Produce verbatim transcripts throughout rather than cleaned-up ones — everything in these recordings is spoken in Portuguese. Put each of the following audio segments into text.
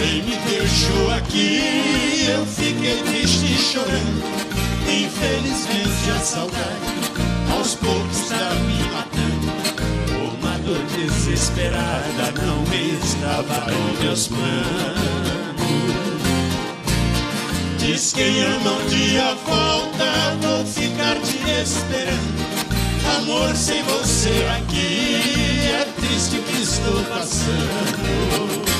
Bem, me deixou aqui, eu fiquei triste chorando. Infelizmente a saudade aos poucos está me matando. Uma dor desesperada não estava em meus planos. Diz quem ama um dia volta, vou ficar te esperando. Amor, sem você aqui é triste o que estou passando.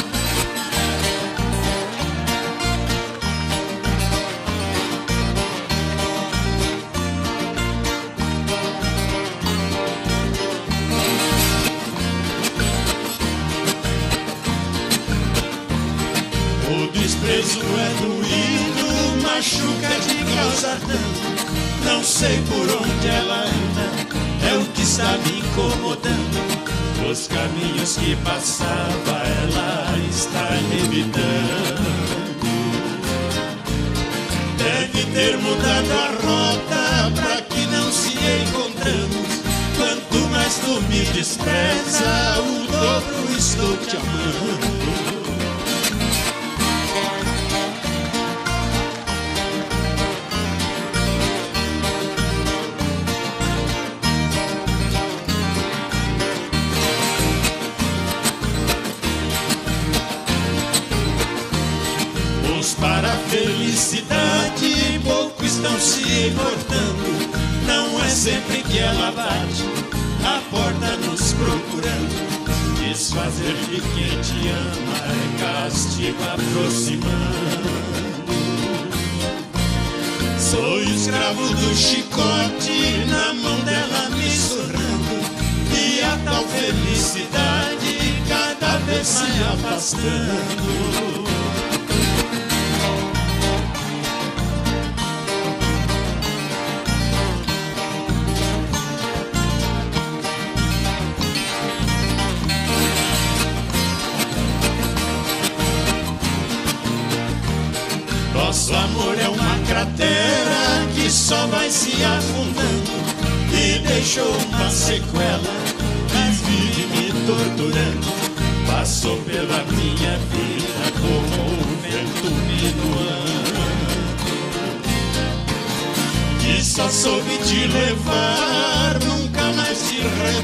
O desprezo é doído, machuca de causar dano. Não sei por onde ela anda, é o que está me incomodando. Os caminhos que passava, ela está evitando. Deve ter mudado a rota pra que não se encontramos. Quanto mais tu me despreza, o dobro estou te amando. Para a felicidade pouco estão se importando. Não é sempre que ela bate a porta nos procurando. Desfazer de quem te ama é castigo aproximando. Sou escravo do chicote na mão dela me surrando. E a tal felicidade cada vez me afastando. Nosso amor é uma cratera que só vai se afundando. E deixou uma sequela que vive me torturando. Passou pela minha vida como o vento minuano, que só soube te levar, nunca mais te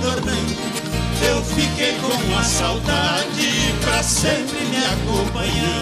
retornando. Eu fiquei com a saudade pra sempre me acompanhando.